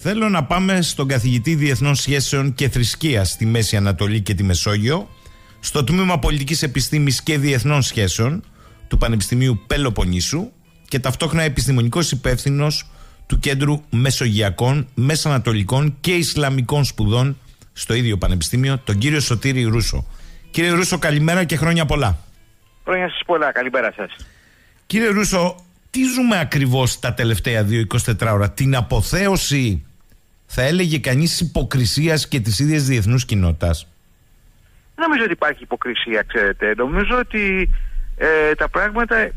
Θέλω να πάμε στον καθηγητή Διεθνών Σχέσεων και Θρησκείας στη Μέση Ανατολή και τη Μεσόγειο, στο τμήμα Πολιτικής Επιστήμης και Διεθνών Σχέσεων του Πανεπιστημίου Πελοποννήσου και ταυτόχρονα επιστημονικός υπεύθυνος του Κέντρου Μεσογειακών, Μεσανατολικών και Ισλαμικών Σπουδών στο ίδιο Πανεπιστήμιο, τον κύριο Σωτήρη Ρούσο. Κύριε Ρούσο, καλημέρα και χρόνια πολλά. Χρόνια σας πολλά, καλημέρα σας. Κύριε Ρούσο, τι ζούμε ακριβώς τα τελευταία 2-24 ώρα? Την αποθέωση, θα έλεγε κανείς, υποκρισίας και της ίδιας διεθνούς κοινότητας? Δεν νομίζω ότι υπάρχει υποκρισία, ξέρετε. Νομίζω ότι τα πράγματα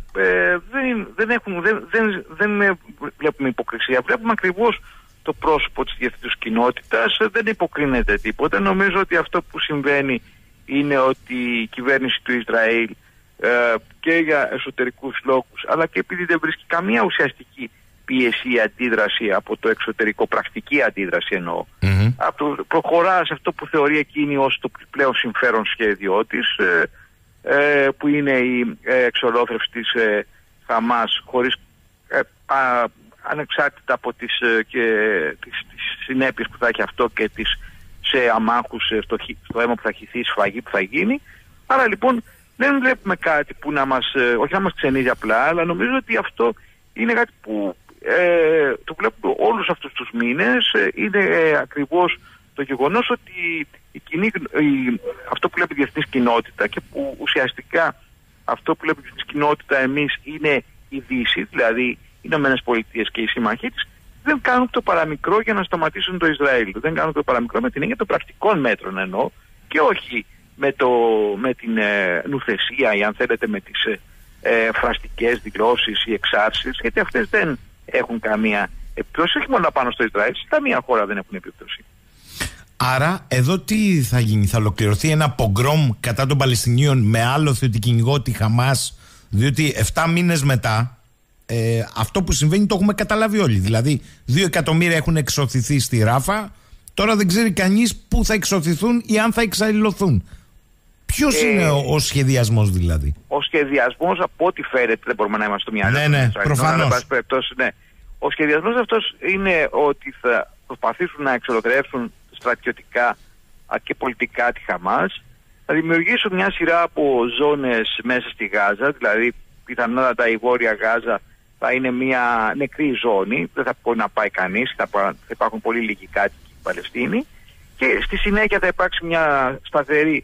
δεν βλέπουμε υποκρισία. Βλέπουμε ακριβώς το πρόσωπο της διεθνούς κοινότητας, δεν υποκρίνεται τίποτα. Νομίζω ότι αυτό που συμβαίνει είναι ότι η κυβέρνηση του Ισραήλ και για εσωτερικούς λόγους, αλλά και επειδή δεν βρίσκει καμία ουσιαστική πίεση ή αντίδραση από το εξωτερικό, πρακτική αντίδραση εννοώ, προχωρά σε αυτό που θεωρεί εκείνη ως το πλέον συμφέρον σχέδιό της, που είναι η εξολόθρευση της Χαμάς, χωρίς ανεξάρτητα από τις συνέπειες που θα έχει αυτό και σε αμάχους στο αίμα που θα χυθεί, σφαγή που θα γίνει. Άρα λοιπόν δεν βλέπουμε κάτι που όχι να μας ξενίζει απλά, αλλά νομίζω ότι αυτό είναι κάτι που το βλέπουμε όλους αυτούς τους μήνες. Είναι ακριβώς το γεγονός ότι αυτό που βλέπει η διεθνής κοινότητα και που ουσιαστικά αυτό που βλέπει η διεθνής κοινότητα εμείς είναι η Δύση, δηλαδή οι Ηνωμένες Πολιτείες και οι σύμμαχοί της, δεν κάνουν το παραμικρό για να σταματήσουν το Ισραήλ. Δεν κάνουν το παραμικρό με την έννοια των πρακτικών μέτρων εννοώ, και όχι με την νουθεσία ή αν θέλετε με τις φραστικές δηλώσεις ή εξάρσεις, γιατί αυτές δεν έχουν καμία επίπτωση, όχι μόνο πάνω στο Ισραήλ, σε καμία χώρα δεν έχουν επίπτωση. Άρα εδώ τι θα γίνει? Θα ολοκληρωθεί ένα πογκρόμ κατά των Παλαιστινίων με άλοθη ότι κυνηγώ τη Χαμάς? Διότι 7 μήνες μετά αυτό που συμβαίνει το έχουμε καταλάβει όλοι. Δηλαδή 2 εκατομμύρια έχουν εξωθηθεί στη Ράφα, τώρα δεν ξέρει κανείς πού θα εξωθηθούν ή αν θα εξαϊλωθούν. Ποιος είναι ο σχεδιασμός δηλαδή? Ο σχεδιασμός, από ό,τι φαίνεται, δεν μπορούμε να είμαστε στο μυαλό. Ναι, προφανώς. Ο σχεδιασμός αυτός είναι ότι θα προσπαθήσουν να εξολοθρεύσουν στρατιωτικά και πολιτικά τη Χαμάς, θα δημιουργήσουν μια σειρά από ζώνες μέσα στη Γάζα, δηλαδή πιθανότατα η Βόρεια Γάζα θα είναι μια νεκρή ζώνη, δεν θα μπορεί να πάει κανείς, θα υπάρχουν πολύ λίγοι κάτοικοι στην Παλαιστίνη, και στη συνέχεια θα υπάρξει μια σταθερή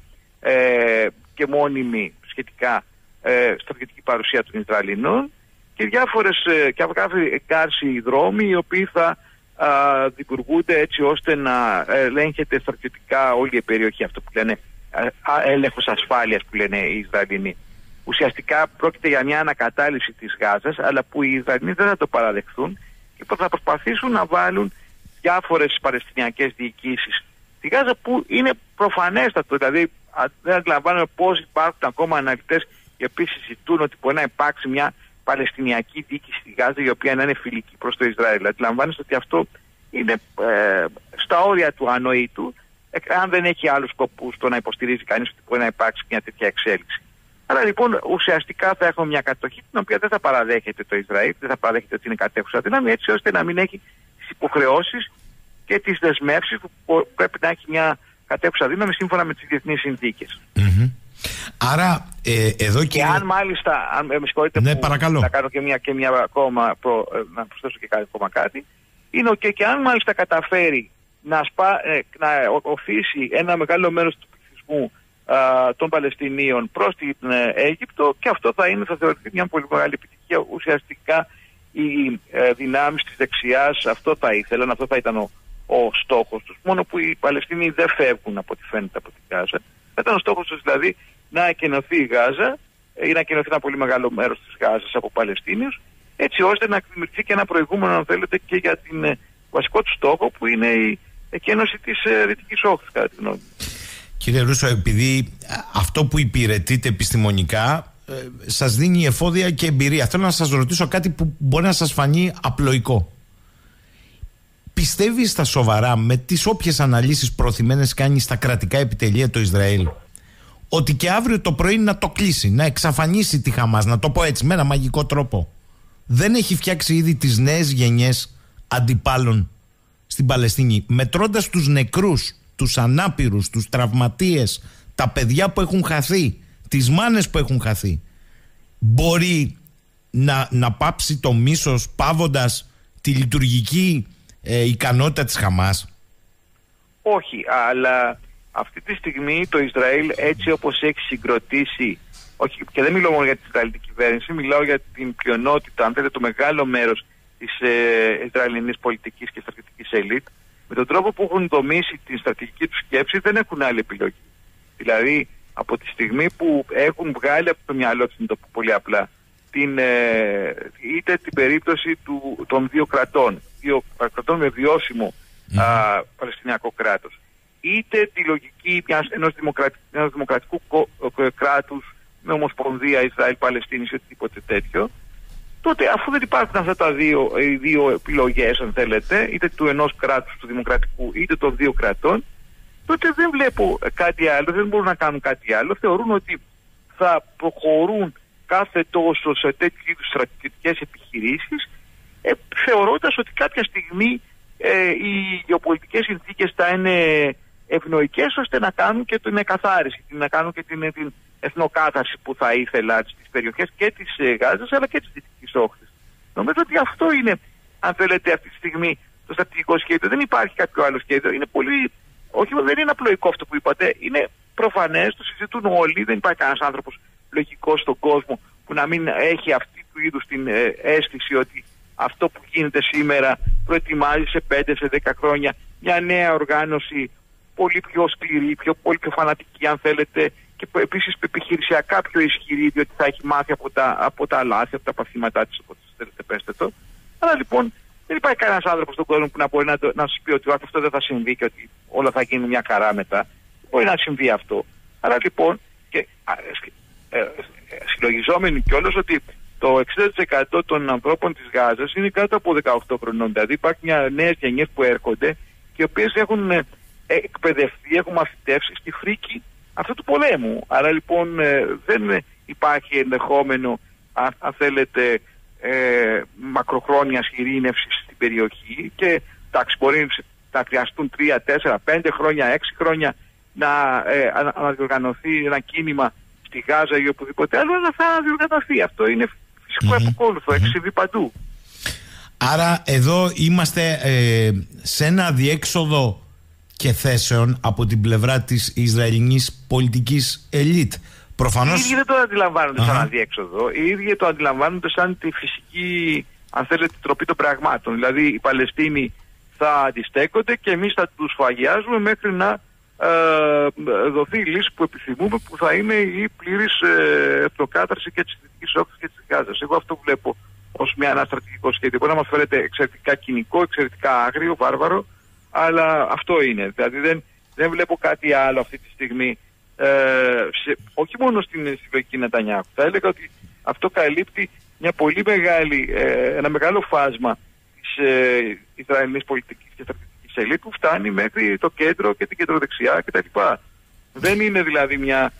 και μόνιμη σχετικά στρατιωτική παρουσία των Ισραηλινών και διάφοροι εγκάρσιοι δρόμοι οι οποίοι θα δημιουργούνται έτσι ώστε να ελέγχεται στρατιωτικά όλη η περιοχή, αυτό που λένε έλεγχος ασφάλειας που λένε οι Ισραηλινοί. Ουσιαστικά πρόκειται για μια ανακατάληψη της Γάζας, αλλά που οι Ισραηλινοί δεν θα το παραδεχθούν και θα προσπαθήσουν να βάλουν διάφορες παλαιστινιακές διοικήσεις στη Γάζα, που είναι προφανέστατο. Δηλαδή δεν αντιλαμβάνομαι πώς υπάρχουν ακόμα αναλυτές οι οποίοι συζητούν ότι μπορεί να υπάρξει μια παλαιστινιακή διοίκηση στη Γάζα η οποία να είναι φιλική προς το Ισραήλ. Αντιλαμβάνεστε ότι αυτό είναι στα όρια του ανοήτου, αν δεν έχει άλλους σκοπούς το να υποστηρίζει κανείς ότι μπορεί να υπάρξει μια τέτοια εξέλιξη. Άρα λοιπόν ουσιαστικά θα έχουμε μια κατοχή την οποία δεν θα παραδέχεται το Ισραήλ, δεν θα παραδέχεται ότι είναι κατέχουσα δύναμη, έτσι ώστε να μην έχει τις υποχρεώσεις και τις δεσμεύσεις που πρέπει να έχει μια κατέχουσα δύναμη σύμφωνα με τις διεθνείς συνθήκες. Άρα εδώ και αν μάλιστα, με συγχωρείτε ναι, που παρακαλώ, να κάνω και μια ακόμα να προσθέσω και ακόμα κάτι, είναι και αν μάλιστα καταφέρει να οθήσει ένα μεγάλο μέρος του πληθυσμού των Παλαιστινίων προς την Αίγυπτο, και αυτό θα θεωρηθεί μια πολύ μεγάλη επιτυχία. Ουσιαστικά οι δυνάμεις της δεξιάς αυτό θα ήθελαν, αυτό θα ήταν ο στόχος τους, μόνο που οι Παλαιστίνοι δεν φεύγουν από ό,τι φαίνεται από την Γάζα. Θα ήταν ο στόχος τους δηλαδή να εκενωθεί η Γάζα ή να εκενωθεί ένα πολύ μεγάλο μέρος της Γάζας από Παλαιστίνιους, έτσι ώστε να δημιουργηθεί και ένα προηγούμενο, αν θέλετε, και για την βασικό του στόχο που είναι η εκένωση της Δυτικής Όχθης, κατά τη γνώμη μου. Κύριε Ρούσο, επειδή αυτό που υπηρετείτε επιστημονικά σας δίνει εφόδια και εμπειρία, θέλω να σας ρωτήσω κάτι που μπορεί να σας φανεί απλοϊκό. Πιστεύει στα σοβαρά, με τις όποιες αναλύσεις προωθημένες κάνει στα κρατικά επιτελεία το Ισραήλ, ότι και αύριο το πρωί να το κλείσει, να εξαφανίσει τη Χαμάς, να το πω έτσι με ένα μαγικό τρόπο, δεν έχει φτιάξει ήδη τις νέες γενιές αντιπάλων στην Παλαιστίνη, μετρώντας τους νεκρούς, τους ανάπηρους, τους τραυματίες, τα παιδιά που έχουν χαθεί, τις μάνες που έχουν χαθεί, μπορεί να πάψει το μίσος πάβοντας τη λειτουργική ικανότητα της Χαμάς? Όχι, αλλά αυτή τη στιγμή το Ισραήλ, έτσι όπως έχει συγκροτήσει, όχι, και δεν μιλάω μόνο για την Ισραηλική κυβέρνηση, μιλάω για την πλειονότητα, αν θέλετε το μεγάλο μέρος της Ισραηλινής πολιτικής και στρατιωτικής ελίτ, με τον τρόπο που έχουν δομήσει την στρατηγική του σκέψη δεν έχουν άλλη επιλογή. Δηλαδή, από τη στιγμή που έχουν βγάλει από το μυαλό τους, να το πω πολύ απλά, είτε την περίπτωση των δύο κρατών με βιώσιμο Παλαιστινιακό κράτος, είτε τη λογική ενός δημοκρατικού κράτους με ομοσπονδία Ισραήλ-Παλαιστίνης ή οτιδήποτε τέτοιο, τότε αφού δεν υπάρχουν αυτά οι δύο επιλογές, αν θέλετε, είτε του ενός κράτους του δημοκρατικού είτε των δύο κρατών, τότε δεν βλέπω κάτι άλλο, δεν μπορούν να κάνουν κάτι άλλο. Θεωρούν ότι θα προχωρούν κάθε τόσο σε τέτοιου είδους στρατιωτικές επιχειρήσεις, θεωρώντας ότι κάποια στιγμή οι γεωπολιτικές συνθήκες θα είναι ευνοϊκές ώστε να κάνουν και την εκαθάριση, να κάνουν και την εθνοκάθαρση που θα ήθελα στις περιοχές και της Γάζας αλλά και της Δυτικής Όχθης. Νομίζω ότι αυτό είναι, αν θέλετε, αυτή τη στιγμή το στρατηγικό σχέδιο. Δεν υπάρχει κάποιο άλλο σχέδιο. Είναι πολύ, όχι, δεν είναι απλοϊκό αυτό που είπατε, είναι προφανές, το συζητούν όλοι. Δεν υπάρχει κανένας άνθρωπος λογικός στον κόσμο που να μην έχει αυτή του είδους την αίσθηση ότι αυτό που γίνεται σήμερα προετοιμάζει σε 5, σε 10 χρόνια μια νέα οργάνωση πολύ πιο σκληρή, πολύ πιο φανατική, αν θέλετε, και επίσης επιχειρησιακά πιο ισχυρή, διότι θα έχει μάθει από τα λάθη, από τα παθήματά της, όπως θέλετε πέστε το. Αλλά λοιπόν δεν υπάρχει κανένας άνθρωπος στον κόσμο που να μπορεί να σας πει ότι αυτό δεν θα συμβεί και ότι όλα θα γίνουν μια χαρά μετά. Μπορεί να συμβεί αυτό. Άρα λοιπόν, και συλλογιζόμενοι κιόλας ότι το 60% των ανθρώπων της Γάζας είναι κάτω από 18 χρονών. Δηλαδή υπάρχουν νέες γενιές που έρχονται και οι οποίες έχουν εκπαιδευτεί, έχουν μαθητεύσει στη φρίκη αυτού του πολέμου. Άρα λοιπόν δεν υπάρχει ενδεχόμενο, αν θέλετε, μακροχρόνιας ειρήνευσης στην περιοχή και εντάξει, μπορεί να χρειαστούν 3, 4, 5 χρόνια, 6 χρόνια να διοργανωθεί ένα κίνημα στη Γάζα ή οπουδήποτε άλλο, αλλά θα διοργανωθεί. Αυτό είναι φυσικό επικόλουθο, έχει συμβεί παντού. Άρα εδώ είμαστε σε ένα αδιέξοδο και θέσεων από την πλευρά της Ισραηλινής πολιτικής ελίτ. Προφανώς... Οι ίδιοι δεν το αντιλαμβάνονται σαν αδιέξοδο. Οι ίδιοι το αντιλαμβάνονται σαν τη φυσική, αν θέλετε, τροπή των πραγμάτων. Δηλαδή οι Παλαιστίνοι θα αντιστέκονται και εμείς θα τους φαγιάζουμε μέχρι να δοθεί η λύση που επιθυμούμε, που θα είναι η πλήρης εθνοκάθαρση και της Δυτικής Όχθης και της Γάζας. Εγώ αυτό βλέπω ως ένα στρατηγικό σχέδιο. Μπορεί να μας φαίνεται εξαιρετικά κοινικό, εξαιρετικά άγριο, βάρβαρο, αλλά αυτό είναι. Δηλαδή δεν βλέπω κάτι άλλο αυτή τη στιγμή, όχι μόνο στην συλλογική Νετανιάχου. Θα έλεγα ότι αυτό καλύπτει ένα μεγάλο φάσμα της Ισραηλινής πολιτικής και στρατηγικής ελίτ που φτάνει μέχρι το κέντρο και την κεντροδεξιά κτλ. Δεν είναι δηλαδή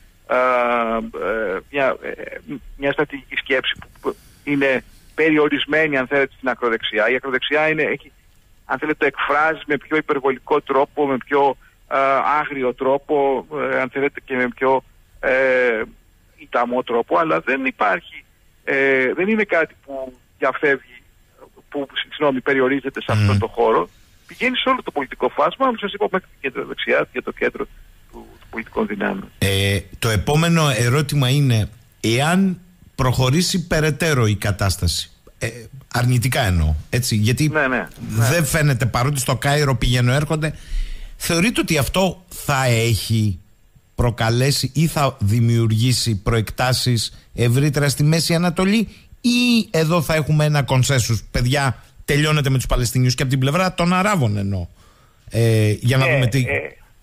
μια στρατηγική σκέψη που είναι περιορισμένη, αν θέλετε, στην ακροδεξιά. Η ακροδεξιά έχει, αν θέλετε, το εκφράζει με πιο υπερβολικό τρόπο, με πιο άγριο τρόπο, αν θέλετε, και με πιο ηταμό τρόπο, αλλά δεν υπάρχει, δεν είναι κάτι που διαφεύγει, που περιορίζεται σε αυτόν τον χώρο. Πηγαίνει σε όλο το πολιτικό φάσμα, όπως σας είπα, μέχρι την κέντρο δεξιά και το κέντρο του πολιτικών δυνάμεων. Το επόμενο ερώτημα είναι εάν προχωρήσει περαιτέρω η κατάσταση. Αρνητικά εννοώ, έτσι, γιατί δεν φαίνεται, παρότι στο Κάιρο πηγαίνω έρχονται, θεωρείτε ότι αυτό θα έχει προκαλέσει ή θα δημιουργήσει προεκτάσεις ευρύτερα στη Μέση Ανατολή, ή εδώ θα έχουμε ένα κονσένσους, παιδιά, τελειώνεται με τους Παλαιστινίους, και από την πλευρά των Αράβων εννοώ, για να δούμε τι...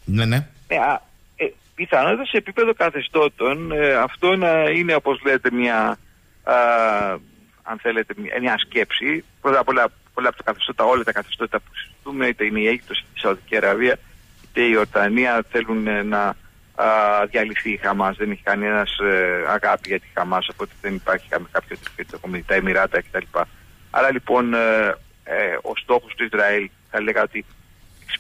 Πιθανότητα σε επίπεδο καθεστώτων αυτό να είναι, όπως λέτε, αν θέλετε, μια σκέψη. Πρώτα απ' όλα από τα καθεστώτα, όλα τα καθεστώτα που συζητούμε, είτε είναι η Αίγυπτος, είτε η Σαουδική Αραβία, είτε η Ιορδανία, θέλουν να διαλυθεί η Χαμάς. Δεν έχει κανένας αγάπη για τη Χαμάς, οπότε δεν υπάρχει κάποιο τέτοιο, τα Εμιράτα κτλ. Άρα λοιπόν ο στόχος του Ισραήλ, θα λέγα ότι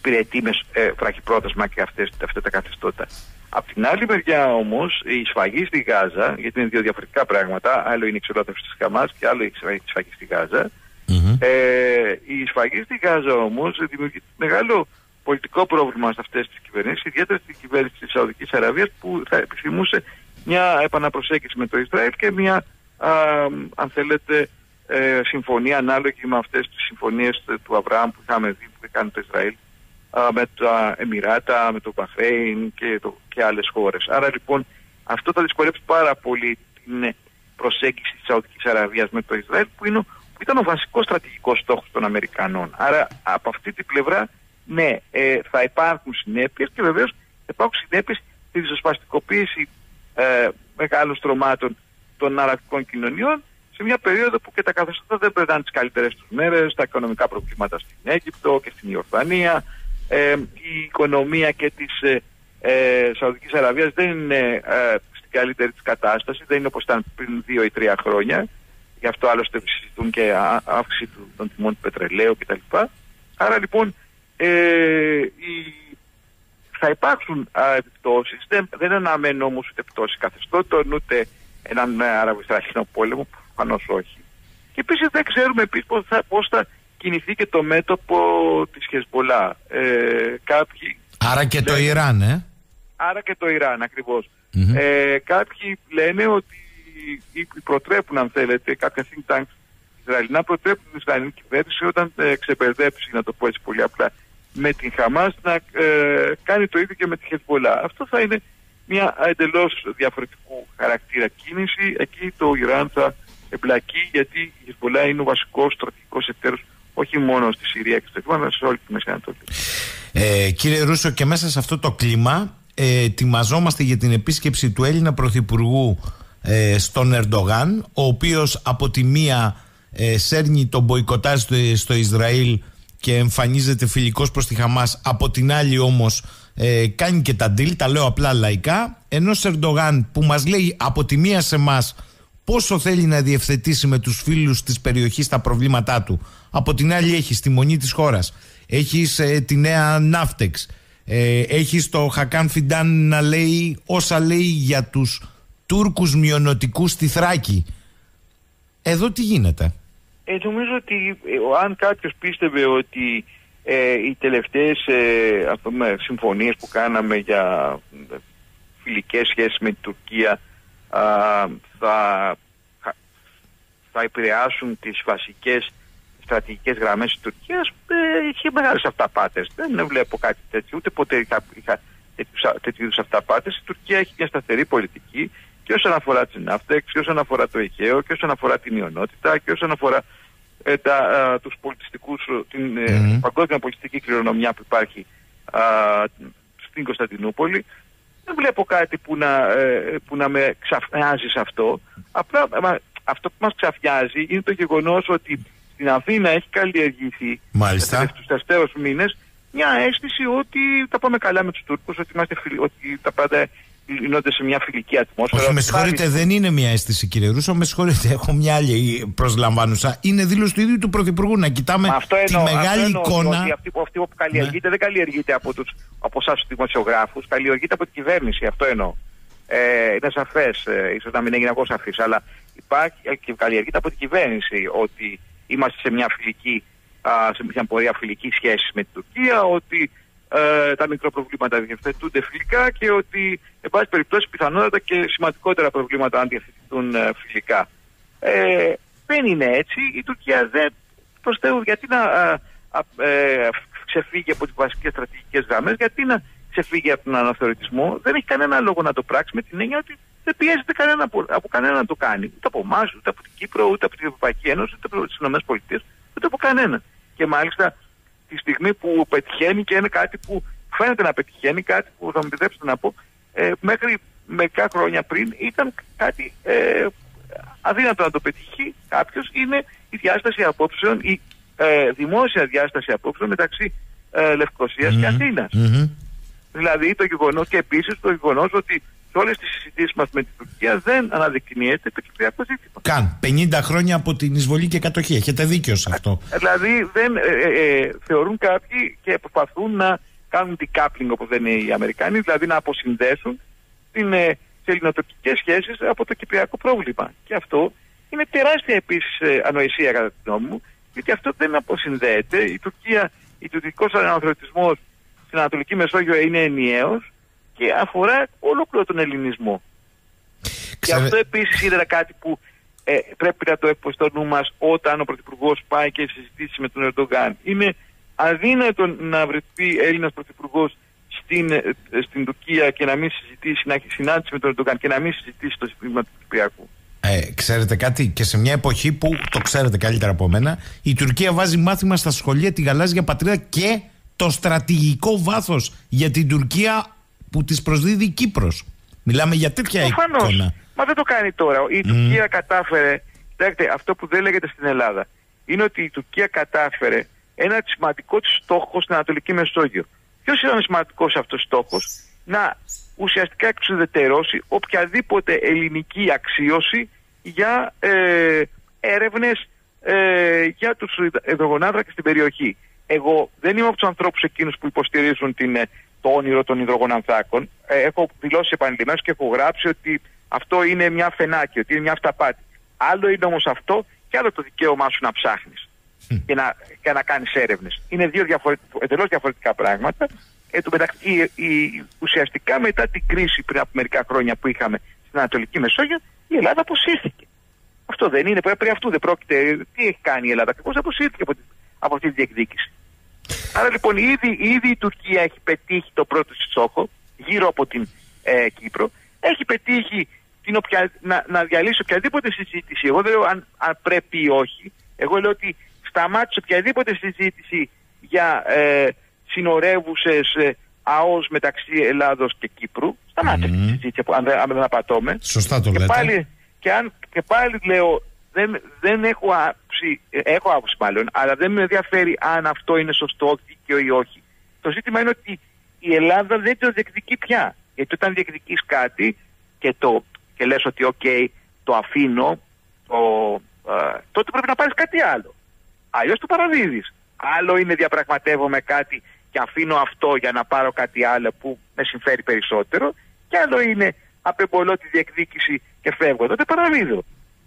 εξυπηρετεί βραχυπρόθεσμα και αυτά τα καθεστώτα. Απ' την άλλη μεριά όμως, η σφαγή στη Γάζα, γιατί είναι δύο διαφορετικά πράγματα, άλλο είναι η εξολόθρευση της Χαμάς και άλλο η σφαγή στη Γάζα. Η σφαγή στη Γάζα όμως δημιουργεί μεγάλο πολιτικό πρόβλημα σε αυτές τις κυβερνήσεις, ιδιαίτερα στην κυβέρνηση της Σαουδικής Αραβίας, που θα επιθυμούσε μια επαναπροσέγγιση με το Ισραήλ και μια, αν θέλετε, συμφωνία ανάλογη με αυτές τις συμφωνίες του Αβραάμ που είχαμε δει που έκανε το Ισραήλ με τα Εμιράτα, με το Μπαχρέιν και άλλες χώρες. Άρα λοιπόν αυτό θα δυσκολέψει πάρα πολύ την προσέγγιση της Σαουδικής Αραβίας με το Ισραήλ, που ήταν ο βασικός στρατηγικός στόχος των Αμερικανών. Άρα από αυτή την πλευρά, ναι, θα υπάρχουν συνέπειες και βεβαίως θα υπάρχουν συνέπειες στη ριζοσπαστικοποίηση μεγάλων στρωμάτων των αραβικών κοινωνιών, σε μια περίοδο που και τα καθεστώτα δεν περνάνε τις καλύτερες τους μέρες, τα οικονομικά προβλήματα στην Αίγυπτο και στην Ιορδανία, η οικονομία και της Σαουδικής Αραβίας δεν είναι στην καλύτερη της κατάσταση, δεν είναι όπως ήταν πριν 2 ή 3 χρόνια. Γι' αυτό άλλωστε συζητούν και αύξηση των τιμών του πετρελαίου κτλ. Άρα λοιπόν θα υπάρξουν επιπτώσεις. Δεν αναμένω όμως ούτε πτώση καθεστώτων, ούτε έναν Αραβο-Ισραηλινό πόλεμο, προφανώς όχι. Και επίσης δεν ξέρουμε πώς θα κινηθεί και το μέτωπο της Χεσμολάχ. Άρα και το Ιράν, Άρα και το Ιράν, ακριβώς. Κάποιοι λένε ότι προτρέπουν, αν θέλετε, κάποια think tanks Ισραηλινά προτρέπουν την Ισραηλινή κυβέρνηση όταν ξεπερδέψει, να το πω έτσι πολύ απλά, με την Χαμάς, να κάνει το ίδιο και με τη Χεσμολάχ. Αυτό θα είναι μια εντελώς διαφορετικού χαρακτήρα κίνηση. Εκεί το Ιράν θα εμπλακεί, γιατί η Χεσμολάχ είναι ο βασικός στρατηγικός εταίρος όχι μόνο στη Συρία και στο Λίβανο, αλλά σε όλη τη Μέση Ανατολή. Κύριε Ρούσο, και μέσα σε αυτό το κλίμα ετοιμαζόμαστε για την επίσκεψη του Έλληνα Πρωθυπουργού στον Ερντογάν, ο οποίος από τη μία σέρνει τον μποϊκοτάζ στο Ισραήλ και εμφανίζεται φιλικός προς τη Χαμάς, από την άλλη όμως κάνει και τα deal, τα λέω απλά λαϊκά, ενός Ερντογάν που μας λέει από τη μία σε εμάς πόσο θέλει να διευθετήσει με τους φίλους της περιοχής τα προβλήματά του, από την άλλη έχεις τη μονή της χώρας, έχεις τη νέα Ναύτεξ, έχεις το Χακάν Φιντάν να λέει όσα λέει για τους Τούρκους μειονοτικούς στη Θράκη. Εδώ τι γίνεται? Νομίζω ότι αν κάποιος πίστευε ότι οι τελευταίες συμφωνίες που κάναμε για φιλικές σχέσεις με την Τουρκία θα επηρεάσουν τις βασικές στρατηγικές γραμμές της Τουρκίας, είχε μεγάλες αυταπάτες. Δεν βλέπω κάτι τέτοιο, ούτε ποτέ είχα τέτοιου είδους αυταπάτες. Η Τουρκία έχει μια σταθερή πολιτική και όσον αφορά την Ναύτεξ, και όσον αφορά το Αιγαίο, και όσον αφορά την μειονότητα, και όσον αφορά τους πολιτιστικούς, την παγκόσμια πολιτιστική κληρονομιά που υπάρχει στην Κωνσταντινούπολη. Δεν βλέπω κάτι που να με ξαφνιάζει σε αυτό. Απλά αυτό που μας ξαφνιάζει είναι το γεγονός ότι στην Αθήνα έχει καλλιεργηθεί τους τελευταίους μήνες μια αίσθηση ότι τα πάμε καλά με τους Τούρκους, ότι τα πάντα λύνονται σε μια φιλική ατμόσφαιρα. Όχι, με συγχωρείτε, δεν είναι μια αίσθηση, κύριε Ρούσο, με συγχωρείτε, έχω μια άλλη προσλαμβάνουσα. Είναι δήλωση του ίδιου του Πρωθυπουργού, να κοιτάμε τη μεγάλη εικόνα. Ότι αυτή που καλλιεργείται δεν καλλιεργείται από εσάς τους δημοσιογράφους, καλλιεργείται από την κυβέρνηση, αυτό εννοώ. Είναι σαφές, ίσως να μην έγινε ακόμα σαφής, αλλά υπάρχει και καλλιεργείται από την κυβέρνηση ότι είμαστε σε μια πορεία φιλική σχέση με την Τουρκία, ότι τα μικροπροβλήματα διευθετούνται φιλικά και ότι, εν πάση περιπτώσει, πιθανότατα και σημαντικότερα προβλήματα αν διευθετηθούν φιλικά. Δεν είναι έτσι. Η Τουρκία δεν, προς Θεού, γιατί να ξεφύγει από τις βασικές στρατηγικές γραμμές, γιατί να ξεφύγει από τον αναθεωρητισμό? Δεν έχει κανένα λόγο να το πράξει, με την έννοια ότι δεν πιέζεται από κανένα να το κάνει. Ούτε από εμάς, ούτε από την Κύπρο, ούτε από την Ευρωπαϊκή Ένωση, ούτε από τις ΗΠΑ, ούτε από κανένα. Και μάλιστα τη στιγμή που πετυχαίνει, και είναι κάτι που φαίνεται να πετυχαίνει, κάτι που θα μου επιτρέψετε να πω, μέχρι μερικά χρόνια πριν ήταν κάτι αδύνατο να το πετύχει κάποιος, είναι η διάσταση απόψεων, η δημόσια διάσταση απόψεων μεταξύ Λευκωσίας και Αθήνας. Δηλαδή το γεγονός, και επίσης το γεγονός ότι σε όλες τις συζητήσεις μας με την Τουρκία δεν αναδεικνύεται το κυπριακό ζήτημα. Καν 50 χρόνια από την εισβολή και κατοχή. Έχετε δίκιο σε αυτό. Δηλαδή θεωρούν κάποιοι και προσπαθούν να κάνουν decoupling, όπως λένε οι Αμερικάνοι, δηλαδή να αποσυνδέσουν τις ελληνοτουρκικές σχέσεις από το κυπριακό πρόβλημα. Και αυτό είναι τεράστια επίσης ανοησία κατά τη γνώμη μου, γιατί αυτό δεν αποσυνδέεται. Ο τουρκικός αναθροτισμός στην Ανατολική Μεσόγειο είναι ενιαίος και αφορά ολόκληρο τον ελληνισμό. Και αυτό επίσης είναι κάτι που πρέπει να το έχουμε στο νου μας όταν ο Πρωθυπουργός πάει και συζητήσει με τον Ερντογάν. Είναι αδύνατο να βρεθεί Έλληνας Πρωθυπουργός στην Τουρκία και να μην συζητήσει, να έχει συνάντηση με τον Ερντογάν και να μην συζητήσει το ζήτημα του Κυπριακού. Ξέρετε κάτι, και σε μια εποχή που το ξέρετε καλύτερα από μένα, η Τουρκία βάζει μάθημα στα σχολεία τη γαλάζια πατρίδα και το στρατηγικό βάθος για την Τουρκία που της προσδίδει η Κύπρος. Μιλάμε για τέτοια εικόνα. Μα δεν το κάνει τώρα. Η Τουρκία κατάφερε, κοιτάξτε, αυτό που δεν λέγεται στην Ελλάδα είναι ότι η Τουρκία κατάφερε ένα σημαντικό της στόχο στην Ανατολική Μεσόγειο. Ποιος ήταν ο σημαντικός αυτός στόχος? Να ουσιαστικά εξουδετερώσει οποιαδήποτε ελληνική αξίωση για έρευνες για τους υδρογονάνθρακες στην περιοχή. Εγώ δεν είμαι από τους ανθρώπους εκείνους που υποστηρίζουν το όνειρο των υδρογονανθράκων. Έχω δηλώσει επανειλημμένως και έχω γράψει ότι αυτό είναι μια φενάκη, ότι είναι μια αυταπάτη. Άλλο είναι όμως αυτό και άλλο το δικαίωμά σου να ψάχνεις και να κάνεις έρευνες. Είναι δύο εντελώς διαφορετικά πράγματα. Ουσιαστικά μετά την κρίση πριν από μερικά χρόνια που είχαμε στην Ανατολική Μεσόγειο, η Ελλάδα αποσύρθηκε. Αυτό δεν είναι, πριν αυτού δεν πρόκειται. Τι έχει κάνει η Ελλάδα? Ακριβώς αποσύρθηκε από αυτή τη διεκδίκηση. Άρα λοιπόν ήδη η Τουρκία έχει πετύχει το πρώτο στόχο γύρω από την Κύπρο. Έχει πετύχει να διαλύσει οποιαδήποτε συζήτηση. Εγώ δεν λέω αν πρέπει ή όχι. Εγώ λέω ότι σταμάτησε οποιαδήποτε συζήτηση για συνορεύουσες ΑΟΣ μεταξύ Ελλάδος και Κύπρου. Σταμάτησε τη συζήτηση, αν δεν απατώμε. Σωστά το λέτε. Και πάλι λέω, δεν έχω άποψη μάλλον, αλλά δεν με ενδιαφέρει αν αυτό είναι σωστό, δίκαιο ή όχι. Το ζήτημα είναι ότι η Ελλάδα δεν το διεκδικεί πια. Γιατί όταν διεκδικείς κάτι και λες ότι το αφήνω, τότε πρέπει να πάρεις κάτι άλλο. Αλλιώς το παραδίδεις. Άλλο είναι διαπραγματεύομαι κάτι και αφήνω αυτό για να πάρω κάτι άλλο που με συμφέρει περισσότερο, και άλλο είναι απεμπολώ τη διεκδίκηση και φεύγω. Τότε παραδίδω.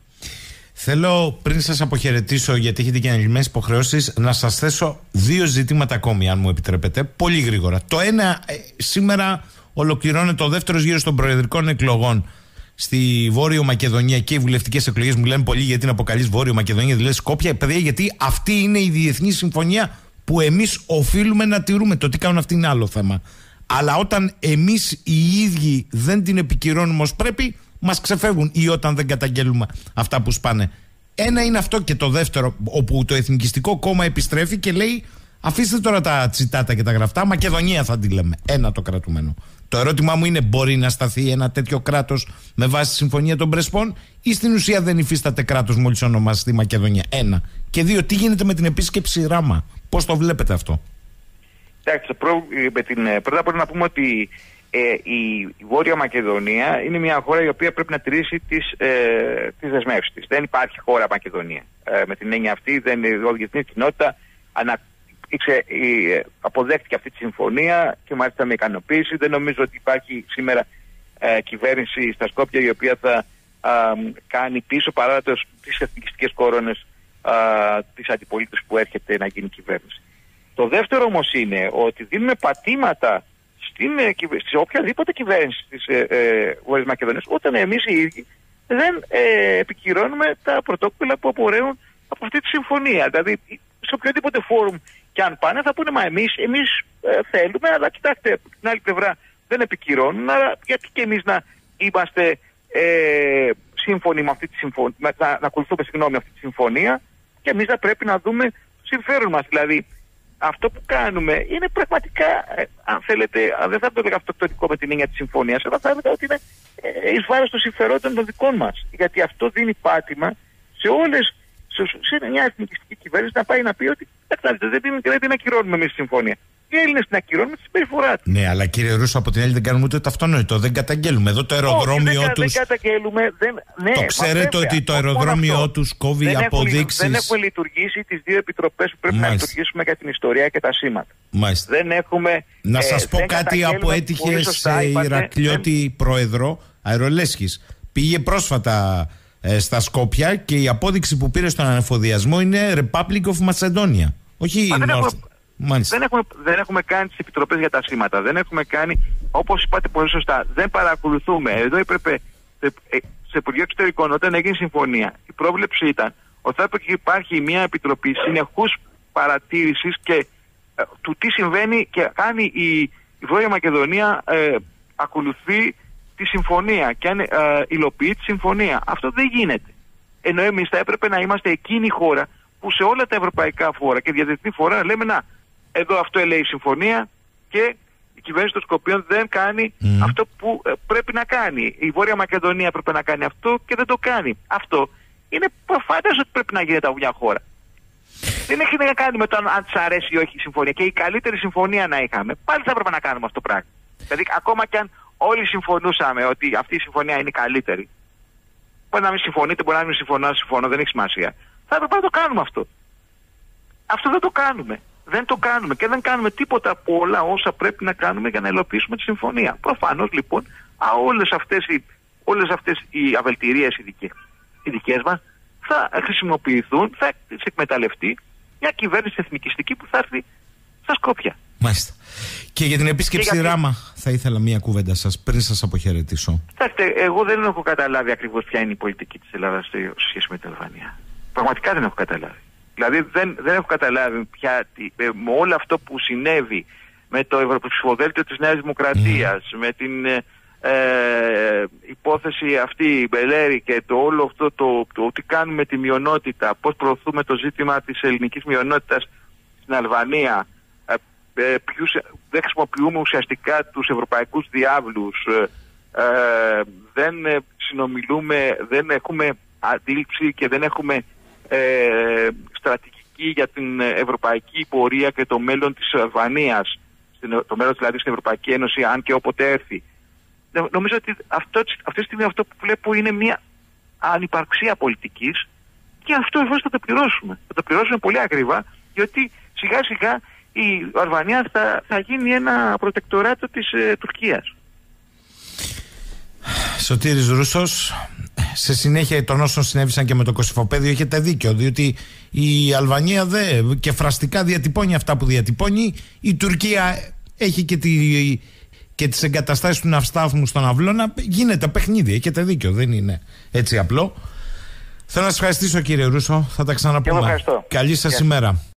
Θέλω, πριν σας αποχαιρετήσω, γιατί έχετε και ανελημμένες υποχρεώσεις, να σας θέσω δύο ζητήματα ακόμη, αν μου επιτρέπετε, πολύ γρήγορα. Το ένα, σήμερα ολοκληρώνεται ο δεύτερος γύρος των προεδρικών εκλογών στη Βόρειο Μακεδονία και οι βουλευτικές εκλογές. Μου λένε πολλοί γιατί είναι αποκαλείς Βόρειο Μακεδονία, δηλαδή Σκόπια, παιδιά, γιατί αυτή είναι η διεθνή συμφωνία που εμείς οφείλουμε να τηρούμε. Το τι κάνουν αυτοί είναι άλλο θέμα. Αλλά όταν εμείς οι ίδιοι δεν την επικυρώνουμε ως πρέπει, μας ξεφεύγουν, ή όταν δεν καταγγέλουμε αυτά που σπάνε. Ένα είναι αυτό, και το δεύτερο, όπου το Εθνικιστικό Κόμμα επιστρέφει και λέει: αφήστε τώρα τα τσιτάτα και τα γραφτά, Μακεδονία θα τη λέμε. Ένα το κρατουμένο. Το ερώτημά μου είναι: μπορεί να σταθεί ένα τέτοιο κράτος με βάση τη Συμφωνία των Πρεσπών, ή στην ουσία δεν υφίσταται κράτος μόλις ονομαστεί Μακεδονία? Ένα. Και δύο, τι γίνεται με την επίσκεψη Ράμα? Πώς το βλέπετε αυτό? Εντάξει, πρώτα απ' όλα να πούμε ότι η Βόρεια Μακεδονία είναι μια χώρα η οποία πρέπει να τηρήσει τις δεσμεύσεις της. Δεν υπάρχει χώρα Μακεδονία. Με την έννοια αυτή, η διεθνή κοινότητα αποδέχτηκε αυτή τη συμφωνία και μάλιστα με ικανοποίηση. Δεν νομίζω ότι υπάρχει σήμερα κυβέρνηση στα Σκόπια η οποία θα κάνει πίσω παρά τις εθνικιστικές κορώνες της αντιπολίτευσης που έρχεται να γίνει κυβέρνηση. Το δεύτερο όμως είναι ότι δίνουμε πατήματα σε οποιαδήποτε κυβέρνηση της Βόρειας Μακεδονίας, όταν εμείς οι ίδιοι δεν επικυρώνουμε τα πρωτόκολλα που απορρέουν από αυτή τη συμφωνία. Δηλαδή, σε οποιοδήποτε φόρουμ και αν πάνε, θα πούνε: μα εμείς θέλουμε, αλλά κοιτάξτε, από την άλλη πλευρά δεν επικυρώνουν, άρα γιατί και εμείς να είμαστε σύμφωνοι με αυτή τη συμφωνία, να ακολουθούμε αυτή τη συμφωνία, και εμείς θα πρέπει να δούμε το συμφέρον μας. Δηλαδή, αυτό που κάνουμε είναι πραγματικά, αν θέλετε, δεν θα το έλεγα αυτοκτονικό με την έννοια της συμφωνίας, αλλά θα έλεγα ότι είναι εις βάρος των συμφερόντων των δικών μας. Γιατί αυτό δίνει πάτημα σε μια εθνικιστική κυβέρνηση να πάει να πει ότι δεν την ακυρώνουμε εμείς τη συμφωνία. Οι Έλληνες την ακυρώνουν με τη συμπεριφορά τους. Ναι, αλλά κύριε Ρούσο, από την άλλη δεν κάνουμε ούτε το αυτονόητο. Δεν καταγγέλουμε. Εδώ το αεροδρόμιο τους. Δεν καταγγέλουμε. Ναι, το ξέρετε ότι το αεροδρόμιο τους κόβει αποδείξεις. Δεν έχουμε λειτουργήσει τις 2 επιτροπές που πρέπει να λειτουργήσουμε για την ιστορία και τα σήματα. Μάλιστα. Δεν έχουμε. Να σας πω κάτι από έτυχε σε Ηρακλειώτη πρόεδρο Αερολέσχης. Πήγε πρόσφατα στα Σκόπια και η απόδειξη που πήρε στον ανεφοδιασμό είναι Republic of Macedonia. Όχι δεν έχουμε κάνει τις επιτροπές για τα σήματα. Δεν έχουμε κάνει, όπως είπατε πολύ σωστά, δεν παρακολουθούμε. Εδώ έπρεπε σε Υπουργείο Εξωτερικών, όταν έγινε συμφωνία, η πρόβλεψη ήταν ότι θα έπρεπε να υπάρχει μια επιτροπή συνεχούς παρατήρησης και του τι συμβαίνει και κάνει η Βόρεια Μακεδονία, ακολουθεί τη συμφωνία και αν υλοποιεί τη συμφωνία. Αυτό δεν γίνεται. Ενώ εμείς θα έπρεπε να είμαστε εκείνη η χώρα που σε όλα τα ευρωπαϊκά φόρα και διαδιεθνή φόρα λέμε να, εδώ αυτό λέει η συμφωνία και η κυβέρνηση των Σκοπίων δεν κάνει αυτό που πρέπει να κάνει. Η Βόρεια Μακεδονία πρέπει να κάνει αυτό και δεν το κάνει. Αυτό είναι προφανές ότι πρέπει να γίνεται από μια χώρα. Δεν έχει να κάνει με το αν της αρέσει ή όχι η συμφωνία. Και η καλύτερη συμφωνία να είχαμε, πάλι θα έπρεπε να κάνουμε αυτό το πράγμα. Δηλαδή, ακόμα κι αν όλοι συμφωνούσαμε ότι αυτή η συμφωνία είναι καλύτερη, μπορεί να μην συμφωνείτε, μπορεί να μην συμφωνώ, δεν έχει σημασία. Θα έπρεπε να το κάνουμε αυτό. Αυτό δεν το κάνουμε. Δεν το κάνουμε και δεν κάνουμε τίποτα από όλα όσα πρέπει να κάνουμε για να υλοποιήσουμε τη συμφωνία. Προφανώς λοιπόν όλες αυτές οι αβελτηρίες οι δικές μας θα χρησιμοποιηθούν, θα τις εκμεταλλευτεί μια κυβέρνηση εθνικιστική που θα έρθει στα Σκόπια. Μάλιστα. Και για την επίσκεψη Ράμα θα ήθελα μία κουβέντα σας πριν σας αποχαιρετήσω. Κοιτάξτε, εγώ δεν έχω καταλάβει ακριβώς ποια είναι η πολιτική της Ελλάδας σε σχέση με την Αλβανία. Πραγματικά δεν έχω καταλάβει. Δηλαδή δεν έχω καταλάβει με όλο αυτό που συνέβη με το ευρωψηφοδέλτιο της Νέας Δημοκρατίας, με την υπόθεση αυτή, Μπελέρη και το όλο αυτό το τι κάνουμε με τη μειονότητα, πώς προωθούμε το ζήτημα της ελληνικής μειονότητας στην Αλβανία, δεν χρησιμοποιούμε ουσιαστικά τους ευρωπαϊκούς διάβλους, δεν συνομιλούμε, δεν έχουμε αντίληψη και δεν έχουμε στρατηγική για την ευρωπαϊκή πορεία και το μέλλον της Αλβανίας, το μέλλον δηλαδή στην Ευρωπαϊκή Ένωση, αν και όποτε έρθει. Νομίζω ότι αυτή τη στιγμή αυτό που βλέπω είναι μια ανυπαρξία πολιτικής και αυτό εφόσον θα το πληρώσουμε. Θα το πληρώσουμε πολύ ακριβά, διότι σιγά σιγά η Αλβανία θα γίνει ένα προτεκτοράτο της Τουρκίας. Σωτήρης Ρούσος, σε συνέχεια των όσων συνέβησαν και με το Κωσυφοπαίδιο έχετε δίκιο, διότι η Αλβανία και φραστικά διατυπώνει αυτά που διατυπώνει. Η Τουρκία έχει και τις εγκαταστάσεις του ναυστάθμου στον Αυλώνα. Γίνεται παιχνίδι, έχετε δίκιο, δεν είναι έτσι απλό. Θέλω να σας ευχαριστήσω κύριε Ρούσο, θα τα ξαναπούμε. Καλή σας ημέρα.